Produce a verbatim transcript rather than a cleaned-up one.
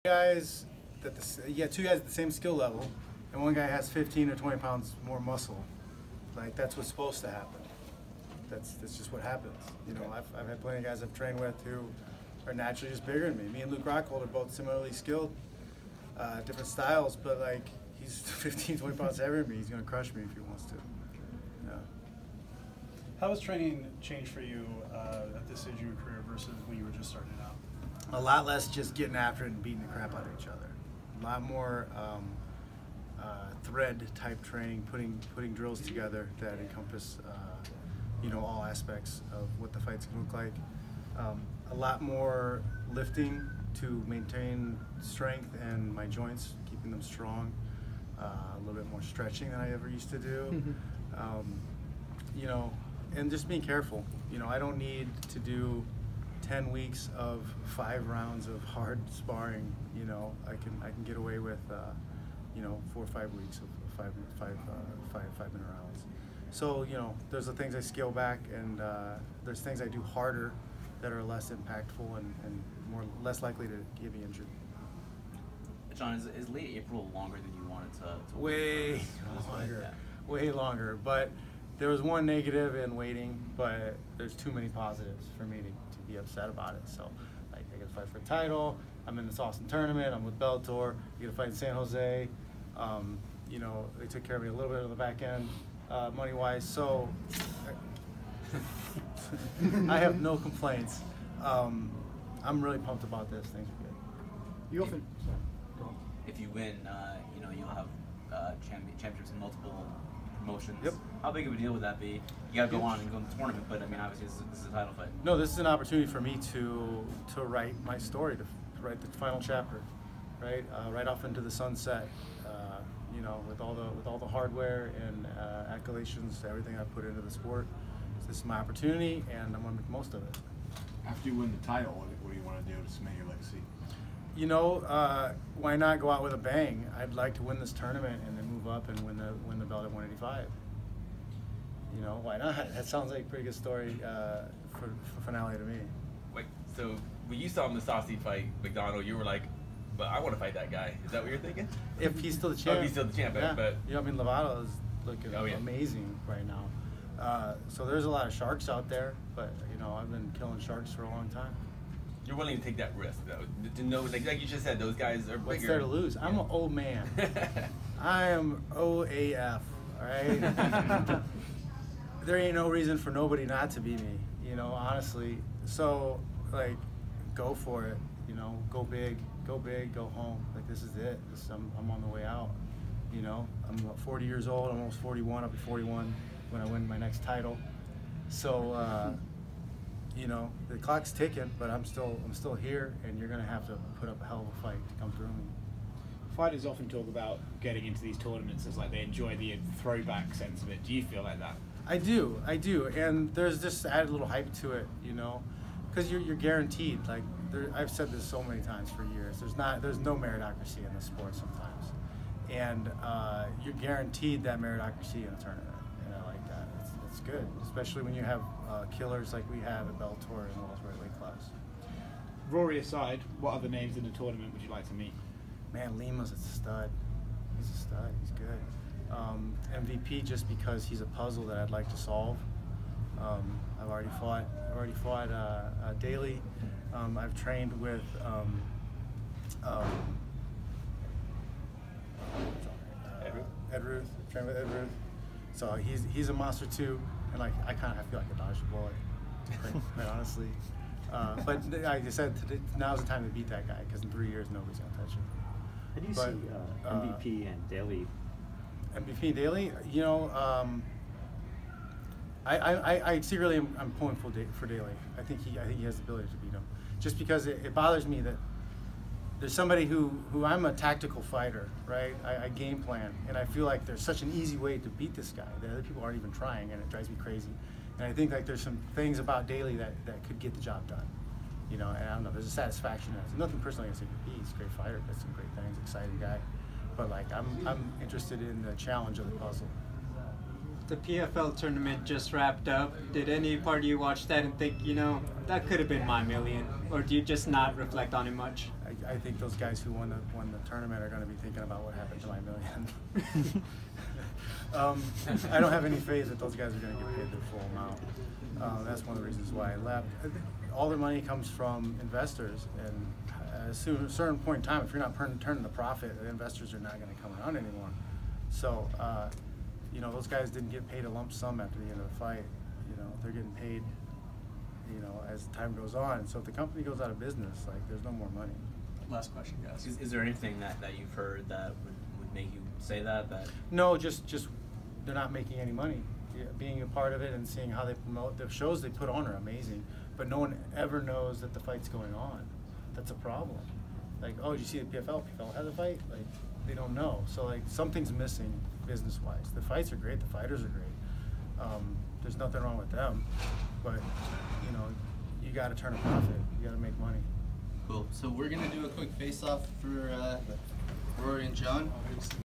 Guys that the, you got two guys at the same skill level, and one guy has fifteen or twenty pounds more muscle. Like, that's what's supposed to happen. That's that's just what happens. You know, I've I've had plenty of guys I've trained with who are naturally just bigger than me. Me and Luke Rockhold are both similarly skilled, uh, different styles, but like he's fifteen, twenty pounds heavier than me. He's gonna crush me if he wants to. Yeah. How has training changed for you uh, at this stage of your career versus when you were just starting out? A lot less just getting after it and beating the crap out of each other. A lot more um, uh, thread type training, putting putting drills together that encompass uh, you know, all aspects of what the fight's gonna look like. Um, a lot more lifting to maintain strength and my joints, keeping them strong. Uh, a little bit more stretching than I ever used to do. um, you know, and just being careful. You know, I don't need to do ten weeks of five rounds of hard sparring. You know, I can I can get away with uh, you know, four or five weeks of five five uh, five five minute rounds. So you know, there's the things I scale back, and uh, there's things I do harder that are less impactful and, and more less likely to get me injured. John, is, is late April longer than you wanted to? to Way longer, yeah. way longer. But there was one negative in waiting, but there's too many positives for me to, to be upset about it. So, like, I get to fight for a title. I'm in this awesome tournament. I'm with Bellator. I get to fight in San Jose. Um, you know, they took care of me a little bit on the back end, uh, money-wise. So, I have no complaints. Um, I'm really pumped about this. Things are good. You often. Sorry, go on. If you win, uh, you know, you'll have uh, champion, championships in multiple promotions. Yep. How big of a deal would that be? You got to go on and go in the tournament, but I mean, obviously, this is, this is a title fight. No, this is an opportunity for me to to write my story, to, to write the final chapter, right? Uh, right off into the sunset. Uh, you know, with all the with all the hardware and uh, accolades, everything I put into the sport. So this is my opportunity, and I'm gonna make the most of it. After you win the title, what, what do you want to do to cement your legacy? You know, uh, why not go out with a bang? I'd like to win this tournament and then move up and win the win the belt at one eighty-five. You know, why not? That sounds like a pretty good story uh, for, for finale to me. Wait, so when you saw him in the Saucy fight, McDonald, you were like, but I want to fight that guy. Is that what you're thinking? If he's still the Oh, champ. if he's still the champ, yeah. but You know, I mean, Lovato is looking Oh, yeah. amazing right now. Uh, so there's a lot of sharks out there, but, you know, I've been killing sharks for a long time. you're willing to take that risk, though, to know, like, like you just said, those guys are bigger. What's there to lose? I'm an old man. I am O A F, all right? There ain't no reason for nobody not to be me, you know, honestly. So, like, go for it, you know, go big, go big, go home. Like, this is it. This, I'm, I'm on the way out, you know. I'm about forty years old, I'm almost forty-one, I'll be forty-one when I win my next title. So, uh, you know, the clock's ticking, but I'm still, I'm still here, and you're gonna have to put up a hell of a fight to come through me. Fighters often talk about getting into these tournaments as like they enjoy the throwback sense of it. Do you feel like that? I do, I do, and there's just added a little hype to it, you know, because you're you're guaranteed. Like, there, I've said this so many times for years. There's not, there's no meritocracy in the sport sometimes, and uh, you're guaranteed that meritocracy in a tournament, and I like that. It's, it's good, especially when you have uh, killers like we have at Bellator and welterweight weight class. Rory aside, what other names in the tournament would you like to meet? Man, Lima's a stud. He's a stud. He's good. Um, M V P just because he's a puzzle that I'd like to solve. Um, I've already fought. I've already fought uh, uh, Daly. Um, I've trained with. Um, um, uh, Ed Ruth? Ed Ruth. Trained with Ed Ruth. So he's he's a monster too, and like I kind of feel like a dodged a bullet, quite, quite honestly. Uh, but like I said, today, now's the time to beat that guy because in three years nobody's gonna touch him. How do you But, see uh, M V P and Daly? M V P Daly, you know, um, I, I, I secretly am I'm pulling for, da for Daly. I think he I think he has the ability to beat him. Just because it, it bothers me that there's somebody who, who I'm a tactical fighter, right? I, I game plan, and I feel like there's such an easy way to beat this guy that other people aren't even trying, and it drives me crazy. And I think like there's some things about Daly that, that could get the job done. You know, and I don't know, there's a satisfaction in it. There's nothing personally against M V P. He's a great fighter, does some great things, exciting guy. But like I'm I'm interested in the challenge of the puzzle. The P F L tournament just wrapped up. Did any part of you watch that and think, you know, that could have been my million? Or do you just not reflect on it much? I, I think those guys who won the won the tournament are going to be thinking about what happened to my million. um, I don't have any faith that those guys are going to get paid their full amount. Uh, that's one of the reasons why I left. All their money comes from investors, and at a soon- certain point in time, if you're not turning turning the profit, the investors are not going to come around anymore. So, uh, you know, those guys didn't get paid a lump sum after the end of the fight. You know, they're getting paid, you know, as time goes on. So if the company goes out of business, like, there's no more money. Last question, guys. Is, is there anything that, that you've heard that would, would make you say that? That No, just just they're not making any money. Yeah, being a part of it and seeing how they promote the shows they put on are amazing, but no one ever knows that the fight's going on. That's a problem. Like, oh, did you see the P F L? P F L has a fight? Like, they don't know. So like something's missing business-wise. The fights are great. The fighters are great. Um, there's nothing wrong with them, but you know, you got to turn a profit. You got to make money. Cool. So we're gonna do a quick face-off for uh, Rory and John.